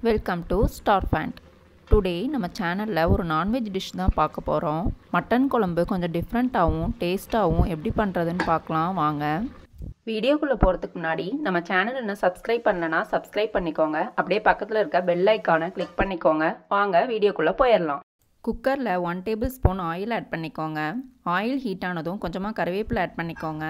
Welcome to star ஃபேண்ட். Today நம்ம சேனலில் ஒரு நான்வெஜ் டிஷ் தான் பார்க்க போகிறோம். மட்டன் குழம்பு கொஞ்சம் டிஃப்ரெண்ட்டாகவும் டேஸ்ட்டாகவும் எப்படி பண்ணுறதுன்னு பார்க்கலாம் வாங்க. வீடியோக்குள்ளே போகிறதுக்கு முன்னாடி நம்ம சேனல் இன்னும் சப்ஸ்கிரைப் பண்ணலன்னா சப்ஸ்கிரைப் பண்ணிக்கோங்க. அப்படியே பக்கத்தில் இருக்க பெல் ஐக்கானை கிளிக் பண்ணிக்கோங்க. வாங்க வீடியோக்குள்ளே போயிடலாம். குக்கரில் 1 டேபிள் ஸ்பூன் ஆயில் ஆட் பண்ணிக்கோங்க. ஆயில் ஹீட் ஆனதும் கொஞ்சமாக கருவேப்பிலை ஆட் பண்ணிக்கோங்க.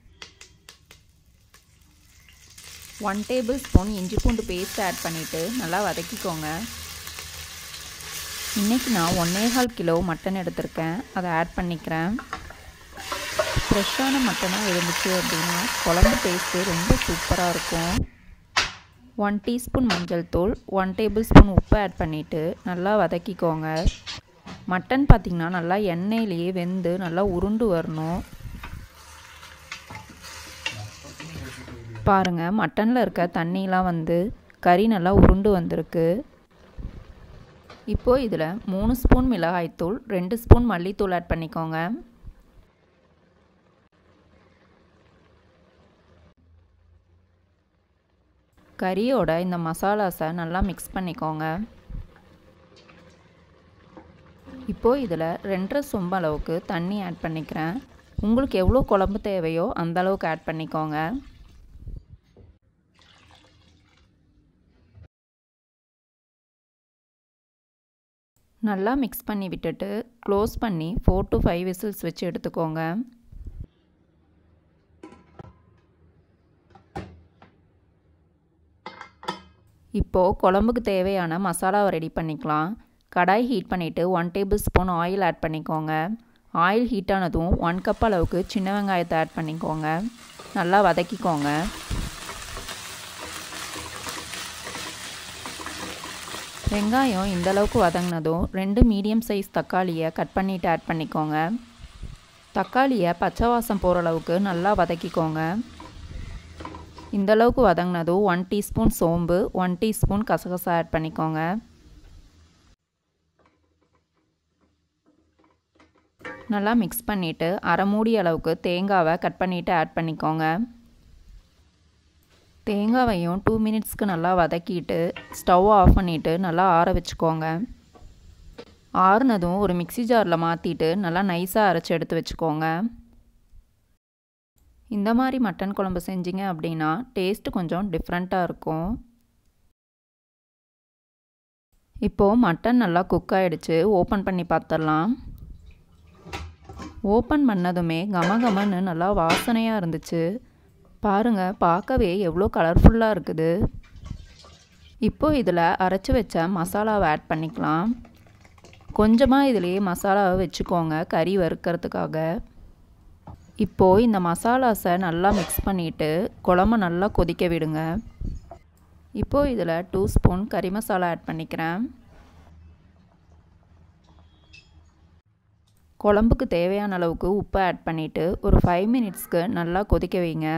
1 டேபிள் ஸ்பூன் இஞ்சி பூண்டு பேஸ்ட் ஆட் பண்ணிவிட்டு நல்லா வதக்கிக்கோங்க. இன்றைக்கி நான் 1.25 கிலோ மட்டன் எடுத்திருக்கேன், அதை ஆட் பண்ணிக்கிறேன். ஃப்ரெஷ்ஷான மட்டனாக இருந்துச்சு அப்படின்னா குழம்பு டேஸ்ட்டு ரொம்ப சூப்பராக இருக்கும். 1 டீஸ்பூன் மஞ்சள் தூள், 1 டேபிள் ஸ்பூன் உப்பு ஆட் பண்ணிவிட்டு நல்லா வதக்கிக்கோங்க. மட்டன் பார்த்திங்கன்னா நல்லா எண்ணெயிலேயே வெந்து நல்லா உருண்டு வரணும். பாருங்கள், மட்டனில் இருக்க தண்ணியெலாம் வந்து கறி நல்லா உருண்டு வந்திருக்கு. இப்போது இதில் 3 ஸ்பூன் மிளகாய்த்தூள், 2 ஸ்பூன் மல்லித்தூள் ஆட் பண்ணிக்கோங்க. கறியோட இந்த மசாலாஸை நல்லா மிக்ஸ் பண்ணிக்கோங்க. இப்போது இதில் 2.5 சொம்பு அளவுக்கு தண்ணி ஆட் பண்ணிக்கிறேன். உங்களுக்கு எவ்வளோ குழம்பு தேவையோ அந்த அளவுக்கு ஆட் பண்ணிக்கோங்க. நல்லா மிக்ஸ் பண்ணி விட்டுட்டு க்ளோஸ் பண்ணி 4 to 5 விசில்ஸ் வச்சு எடுத்துக்கோங்க. இப்போது குழம்புக்கு தேவையான மசாலாவை ரெடி பண்ணிக்கலாம். கடாய் ஹீட் பண்ணிவிட்டு 1 டேபிள் ஸ்பூன் ஆயில் ஆட் பண்ணிக்கோங்க. ஆயில் ஹீட் ஆனதும் 1 கப் அளவுக்கு சின்ன வெங்காயத்தை ஆட் பண்ணிக்கோங்க. நல்லா வதக்கிக்கோங்க. வெங்காயம் இந்தளவுக்கு வதங்கினதும் 2 மீடியம் சைஸ் தக்காளியை கட் பண்ணிவிட்டு ஆட் பண்ணிக்கோங்க. தக்காளியை பச்சை வாசம் போகிற அளவுக்கு நல்லா வதக்கிக்கோங்க. இந்தளவுக்கு வதங்கினதும் 1 டீஸ்பூன் சோம்பு, 1 டீஸ்பூன் கசகசா ஆட் பண்ணிக்கோங்க. நல்லா மிக்ஸ் பண்ணிவிட்டு அரை மூடி அளவுக்கு தேங்காவை கட் பண்ணிவிட்டு ஆட் பண்ணிக்கோங்க. தேங்காவையும் 2 மினிட்ஸ்க்கு நல்லா வதக்கிட்டு ஸ்டவ் ஆஃப் பண்ணிவிட்டு நல்லா ஆற வச்சுக்கோங்க. ஆறுனதும் ஒரு மிக்ஸி ஜாரில் மாற்றிட்டு நல்லா நைஸாக அரைச்சி எடுத்து வச்சுக்கோங்க. இந்த மாதிரி மட்டன் குழம்பு செஞ்சிங்க அப்படின்னா டேஸ்ட்டு கொஞ்சம் டிஃப்ரெண்ட்டாக இருக்கும். இப்போது மட்டன் நல்லா குக் ஆகிடுச்சு. ஓப்பன் பண்ணி பார்த்துடலாம். ஓப்பன் பண்ணதுமே கமகமன்னு நல்லா வாசனையாக இருந்துச்சு. பாருங்கள், பார்க்கவே எவ்வளோ கலர்ஃபுல்லாக இருக்குது. இப்போது இதில் அரைச்சி வச்ச மசாலாவை ஆட் பண்ணிக்கலாம். கொஞ்சமாக இதிலேயே மசாலாவை வச்சுக்கோங்க கறி வறுக்கிறதுக்காக. இப்போது இந்த மசாலாஸை நல்லா மிக்ஸ் பண்ணிவிட்டு குழம்பு நல்லா கொதிக்க விடுங்க. இப்போது இதில் 2 ஸ்பூன் கறி மசாலா ஆட் பண்ணிக்கிறேன். குழம்புக்கு தேவையான அளவுக்கு உப்பு ஆட் பண்ணிவிட்டு ஒரு 5 மினிட்ஸ்க்கு நல்லா கொதிக்க வைங்க.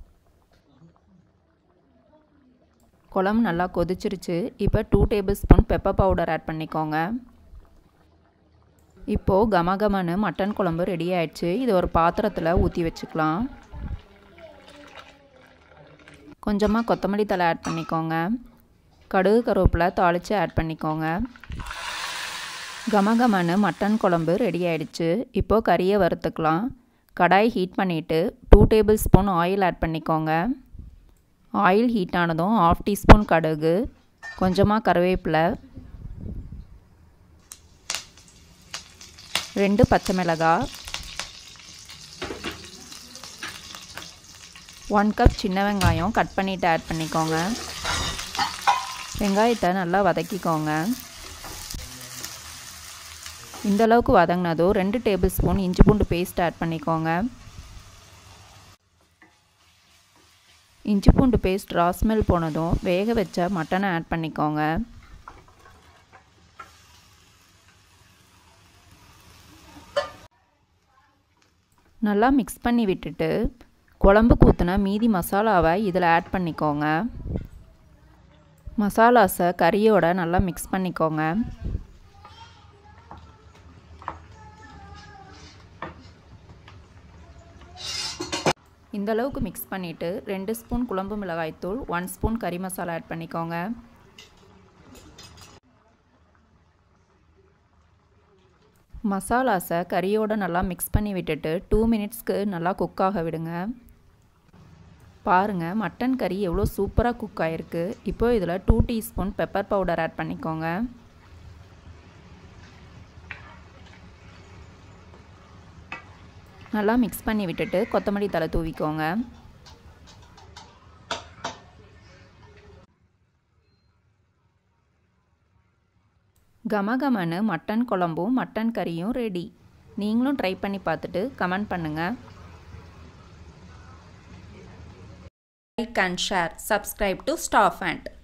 குழம்பு நல்லா கொதிச்சிருச்சு. இப்போ 2 tablespoon pepper powder add பண்ணிக்கோங்க. இப்போது கமகமன்னு மட்டன் குழம்பு ரெடி ஆயிடுச்சு. இது ஒரு பாத்திரத்தில் ஊற்றி வச்சுக்கலாம். கொஞ்சமாக கொத்தமல்லி தழை ஆட் பண்ணிக்கோங்க. கடுகு கருவேப்பிலை தாளித்து ஆட் பண்ணிக்கோங்க. கமகமன்னு மட்டன் குழம்பு ரெடி ஆயிடுச்சு. இப்போது கறியை வறுத்துக்கலாம். கடாய் ஹீட் பண்ணிவிட்டு 2 டேபிள் ஸ்பூன் ஆயில் ஆட் பண்ணிக்கோங்க. ஆயில் ஹீட் ஆனதும் 1/2 டீஸ்பூன் கடுகு, கொஞ்சமாக கருவேப்பிலை, 2 பச்சை மிளகாய், 1 கப் சின்ன வெங்காயம் கட் பண்ணிவிட்டு ஆட் பண்ணிக்கோங்க. வெங்காயத்தை நல்லா வதக்கிக்கோங்க. இந்தளவுக்கு வதங்கினதும் 2 டேபிள் ஸ்பூன் இஞ்சி பூண்டு பேஸ்ட் ஆட் பண்ணிக்கோங்க. இஞ்சி பூண்டு பேஸ்ட் ரா ஸ்மெல் போனதும் வேக வச்ச மட்டனை ஆட் பண்ணிக்கோங்க. நல்லா மிக்ஸ் பண்ணி விட்டுட்டு குழம்புக்கு ஊற்றின மீதி மசாலாவை இதில் ஆட் பண்ணிக்கோங்க. மசாலாஸை கறியோட நல்லா மிக்ஸ் பண்ணிக்கோங்க. இந்த அளவுக்கு மிக்ஸ் பண்ணிவிட்டு 2 ஸ்பூன் குழம்பு மிளகாய்த்தூள், 1 ஸ்பூன் கறி மசாலா ஆட் பண்ணிக்கோங்க. மசாலாஸை கறியோடு நல்லா மிக்ஸ் பண்ணி விட்டுட்டு 2 மினிட்ஸ்க்கு நல்லா குக் ஆக விடுங்க. பாருங்கள், மட்டன் கறி எவ்வளோ சூப்பராக குக் ஆகிருக்கு. இப்போது இதில் 2 டீஸ்பூன் பெப்பர் பவுடர் ஆட் பண்ணிக்கோங்க. நல்லா மிக்ஸ் பண்ணி விட்டுட்டு கொத்தமல்லி தழை தூவிக்கோங்க. கமகமன்னு மட்டன் குழம்பும் மட்டன் கறியும் ரெடி. நீங்களும் ட்ரை பண்ணி பார்த்துட்டு கமெண்ட் பண்ணுங்கள். Like and share. Subscribe to staff and